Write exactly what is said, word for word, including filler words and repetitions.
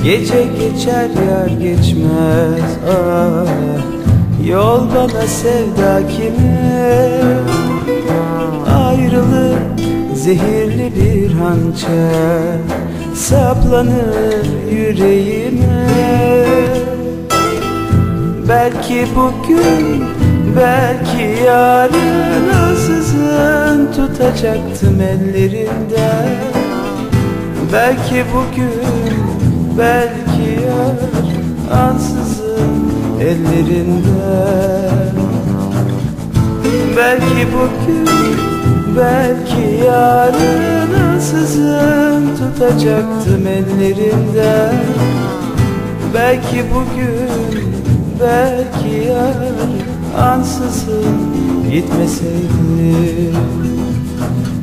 Gece geçer yar geçmez, ah yol bana sevda kime? Ayrılık zehirli bir hançer saplanır yüreğime. Belki bugün, belki yarın ansızın tutacaktım ellerinden. Belki bugün, belki yarın ansızın ellerinden. Belki bugün, belki yarın ansızın tutacaktım ellerinden. Belki bugün, belki yarın ansızın gitmeseydim.